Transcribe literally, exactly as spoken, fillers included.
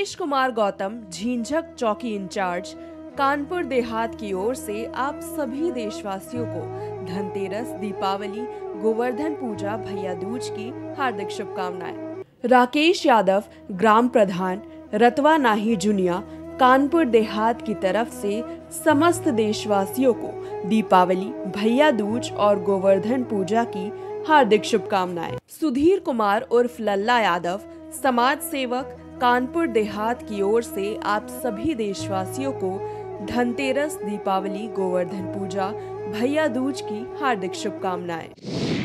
राकेश कुमार गौतम, झींझक चौकी इंचार्ज, कानपुर देहात की ओर से आप सभी देशवासियों को धनतेरस, दीपावली, गोवर्धन पूजा, भैया दूज की हार्दिक शुभकामनाएं। राकेश यादव, ग्राम प्रधान, रतवा नाही जुनिया, कानपुर देहात की तरफ से समस्त देशवासियों को दीपावली, भैया दूज और गोवर्धन पूजा की हार्दिक शुभकामनाएं। सुधीर कुमार उर्फ लल्ला यादव, समाज सेवक, कानपुर देहात की ओर से आप सभी देशवासियों को धनतेरस, दीपावली, गोवर्धन पूजा, भैया दूज की हार्दिक शुभकामनाएं।